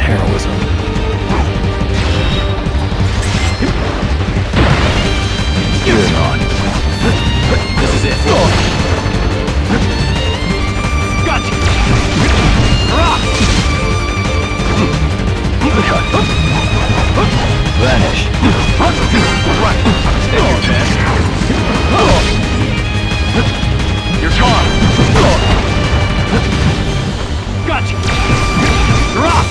heroism. You're on. This is it. Gotcha! Rock! Vanish. Right. Stand your chest. You're gone. Gotcha! Rock!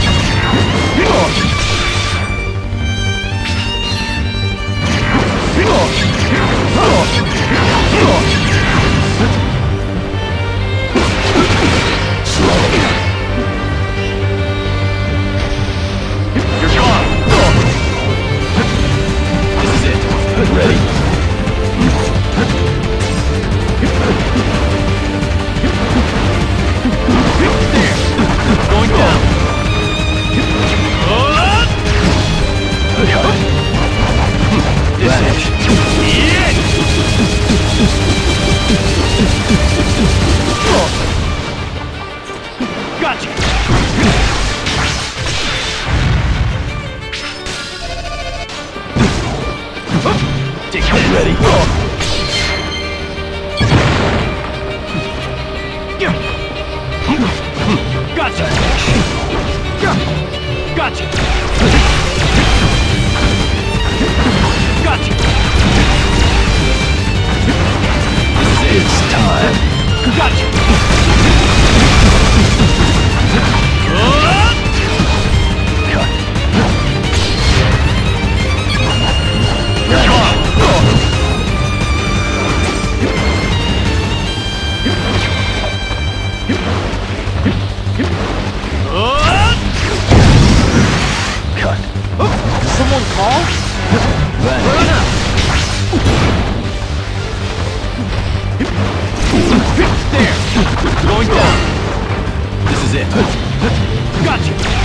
You're gone. This is it. Ready? There. Going down. Vanish. Gotcha. Take that. Ready? Gotcha. Gotcha. Gotcha. It's time. Gotcha. Cut. You're gone. Cut. Someone call? Vanish. There. Going down. This is it. Gotcha.